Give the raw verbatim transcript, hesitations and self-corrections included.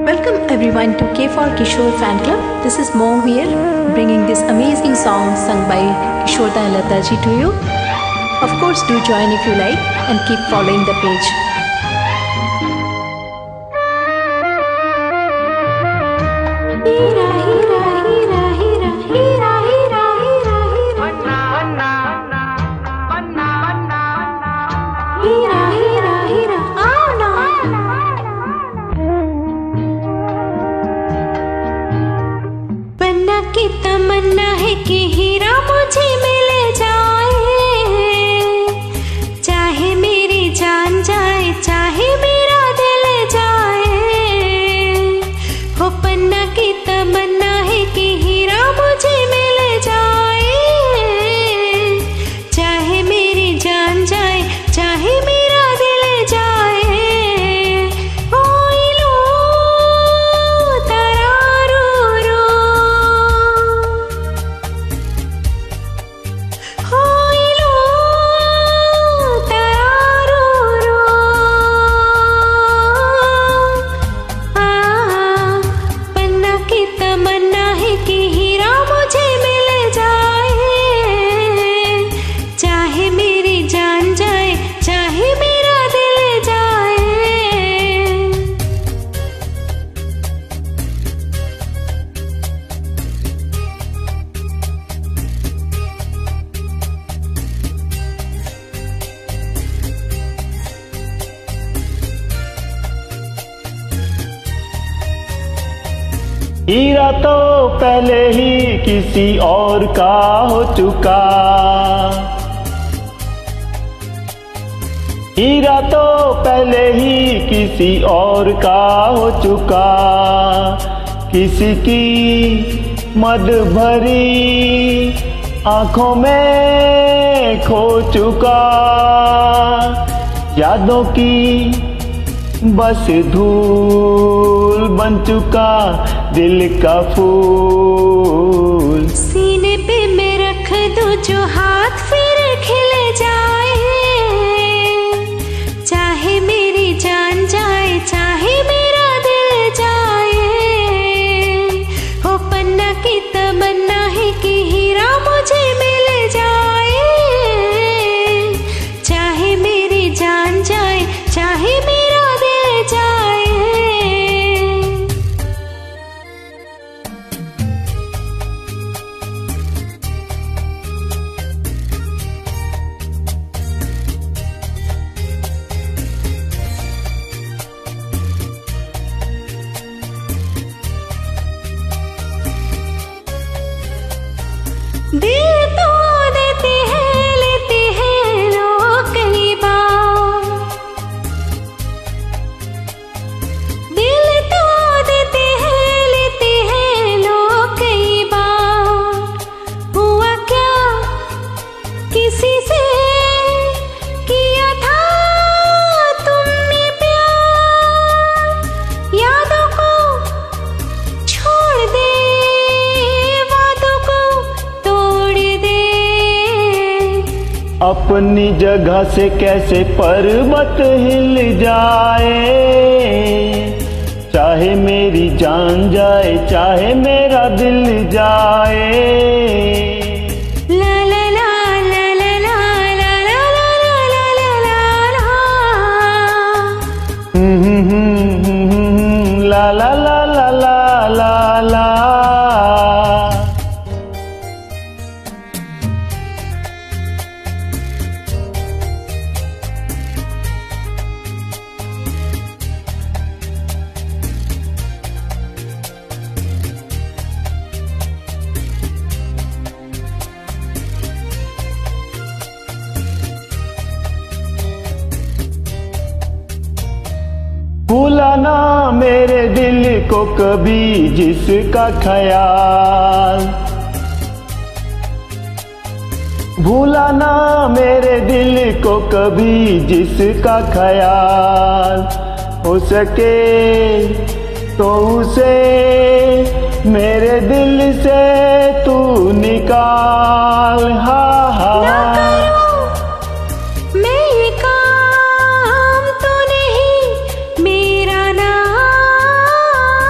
Welcome everyone to K for Kishore Fan Club. This is Mom here, bringing this amazing song sung by Kishore and Lata ji to you. Of course, do join if you like and keep following the page. Hira, hira, hira, hira, hira, hira, hira, hira. Hira, hira, hira, Anna. बनना की तमन्ना है कि हीरा मुझे मिल जाए, चाहे मेरी जान जाए, चाहे मेरा दिल जाए। हो पन्ना की तमन्ना है कि हीरा मुझे मिल जाए, चाहे मेरी जान जाए, चाहे मेरा दिल जाए। ओ इलो तरारू रो, ओ इलो तरारू रो। आ पन्ना की तमन्ना है कि हीरा मुझे मिल जाए, चाहे मेरी जान जाए, चाहे मेरा दिल जाए। हीरा तो पहले ही किसी और का हो चुका, हीरा तो पहले ही किसी और का हो चुका। किसी की मद भरी आंखों में खो चुका, यादों की बस धूल बन चुका दिल का फूल। सीने पे मैं रख दूं जो हाथ फिर खिल जाए, चाहे मेरी जान जाए, चाहे मेरा दिल जाए। हो पन्ना की तमन्ना है कि हीरा मुझे मिल जाए, चाहे मेरी जान जाए, चाहे मेरा दिल जाए। दिल तो देते हैं, लेते हैं लोग कई बार। दिल तो देते हैं, लेते हैं लोग कई बार। हुआ क्या किसी से किया था तुमने प्यार, यादों को छोड़ दे, वादों को तोड़ दे। अपनी जगह से कैसे पर्वत हिल जाए, चाहे मेरी जान जाए, चाहे मेरा दिल जाए। ला ला ला ला ला ला ला ला ला ला ला ला ला। हम्म, हम्म, हम्म, हम्म, हम्म, ला ला ला ला ला ला ला। भूला ना मेरे दिल को कभी जिसका ख्याल, भूला ना मेरे दिल को कभी जिसका ख्याल। हो सके तो उसे मेरे दिल से तू निकाल। हा हा ना करो मैं ये काम तो नहीं, मेरा नाम